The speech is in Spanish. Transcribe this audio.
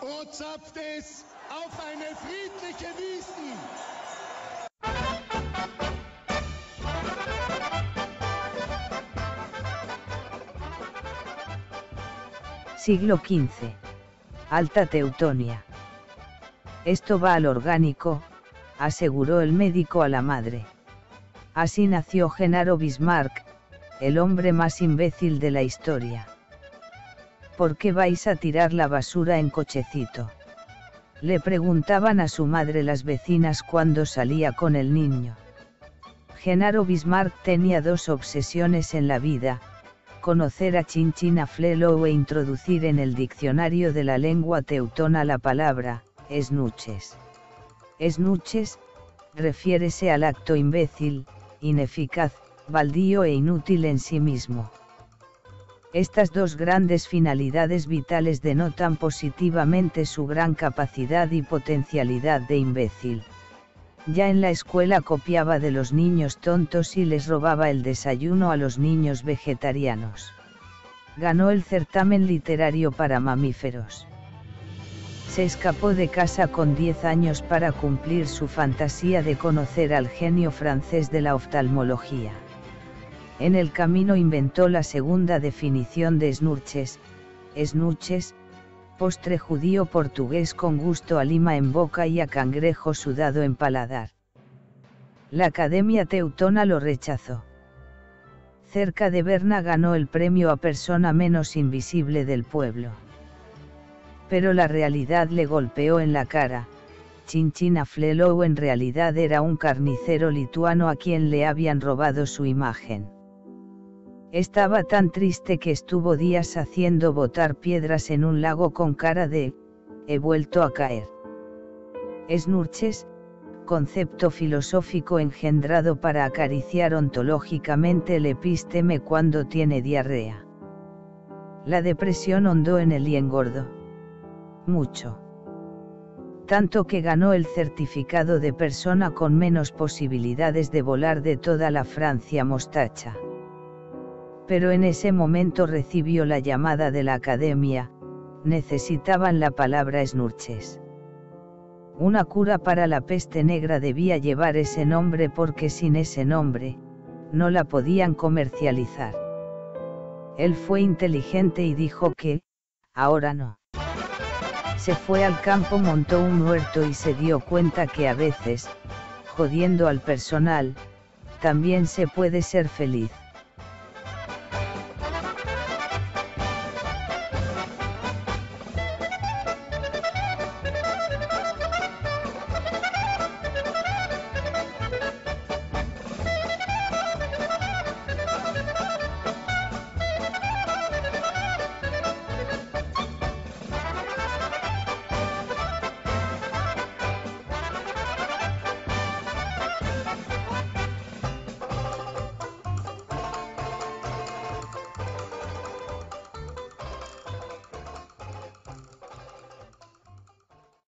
O zapft es auf eine friedliche Wiesn. Siglo XV. Alta Teutonia. Esto va al orgánico, aseguró el médico a la madre. Así nació Genaro Bismarck, el hombre más imbécil de la historia. ¿Por qué vais a tirar la basura en cochecito?, le preguntaban a su madre las vecinas cuando salía con el niño. Genaro Bismarck tenía dos obsesiones en la vida: conocer a Chinchina Flelou e introducir en el diccionario de la lengua teutona la palabra esnuches. Esnuches refiérese al acto imbécil, ineficaz, baldío e inútil en sí mismo. Estas dos grandes finalidades vitales denotan positivamente su gran capacidad y potencialidad de imbécil. Ya en la escuela copiaba de los niños tontos y les robaba el desayuno a los niños vegetarianos. Ganó el certamen literario para mamíferos. Se escapó de casa con 10 años para cumplir su fantasía de conocer al genio francés de la oftalmología. En el camino inventó la segunda definición de esnuches, postre judío portugués con gusto a lima en boca y a cangrejo sudado en paladar. La Academia Teutona lo rechazó. Cerca de Berna ganó el premio a persona menos invisible del pueblo. Pero la realidad le golpeó en la cara. Chinchina Flelou en realidad era un carnicero lituano a quien le habían robado su imagen. Estaba tan triste que estuvo días haciendo botar piedras en un lago con cara de «he vuelto a caer». Esnuches, concepto filosófico engendrado para acariciar ontológicamente el epísteme cuando tiene diarrea. La depresión hondó en él y engordó mucho. Tanto que ganó el certificado de persona con menos posibilidades de volar de toda la Francia mostacha. Pero en ese momento recibió la llamada de la Academia: necesitaban la palabra esnuches. Una cura para la peste negra debía llevar ese nombre porque sin ese nombre, no la podían comercializar. Él fue inteligente y dijo que, ahora no. Se fue al campo, montó un huerto y se dio cuenta que a veces, jodiendo al personal, también se puede ser feliz.